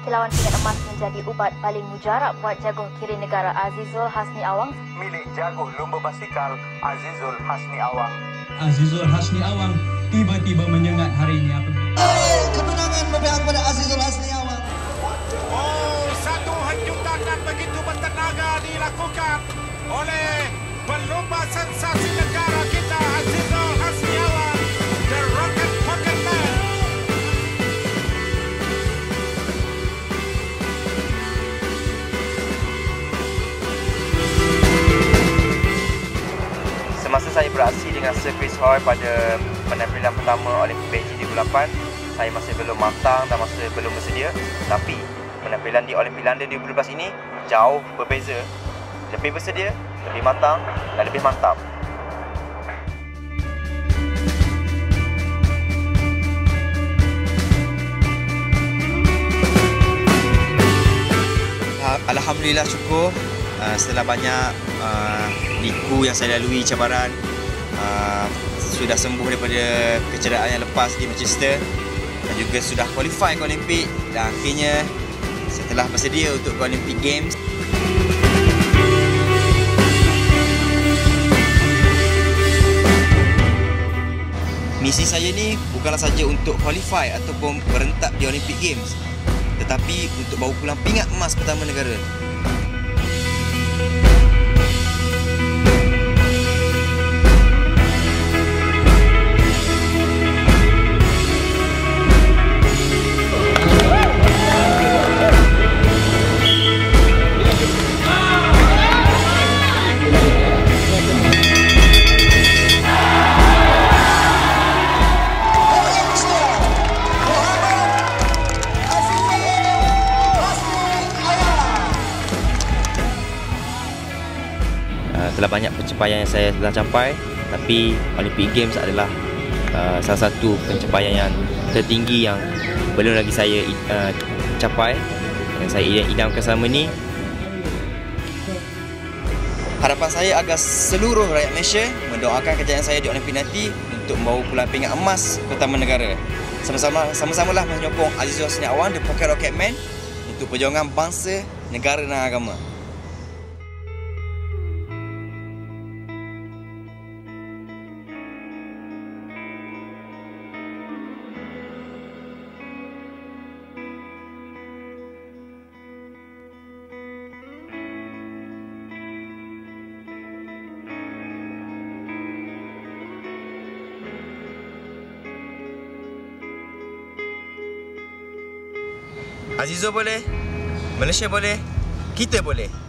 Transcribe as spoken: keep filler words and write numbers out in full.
kilauan pingat emas menjadi ubat paling mujarab buat jaguh kiri negara Azizul Hasni Awang. Milik jaguh lumba basikal Azizul Hasni Awang. Azizul Hasni Awang tiba-tiba menyengat hari ini apabila kemenangan berpihak pada Azizul Hasni Awang. Oh, satu hanyutan dan begitu bertenaga dilakukan oleh pelumba sensasi negara kita Azizul Hasni Awang, The Rocket Pocket Man. Semasa saya beraksi dengan Sir Chris Hoy pada penampilan pertama Olimpik Beijing dua ribu lapan, saya masih belum matang dan masih belum bersedia. Tapi penampilan di Olimpik London dua ribu dua belas ini jauh berbeza. Lebih bersedia, lebih matang dan lebih mantap. Alhamdulillah, syukur uh, setelah banyak uh, liku yang saya lalui, cabaran, uh, sudah sembuh daripada kecederaan yang lepas di Manchester dan juga sudah qualify ke Olimpik dan akhirnya setelah bersedia untuk ke Olympic Games. Misi saya ni bukanlah saja untuk qualify ataupun berentak di Olympic Games, tetapi untuk bawa pulang pingat emas pertama negara. Telah banyak pencapaian yang saya telah capai, tapi Olympic Games adalah uh, salah satu pencapaian yang tertinggi yang belum lagi saya uh, capai yang saya idamkan selama ini. Harapan saya agar seluruh rakyat Malaysia mendoakan kejayaan saya di Olimpik nanti untuk membawa pulang pingat emas pertama negara. Sama-sama sama-samalah menyokong Azizul Hasni Awang, The Pocket Rocket Man, untuk perjuangan bangsa, negara dan agama. Azizul boleh, Malaysia boleh, kita boleh.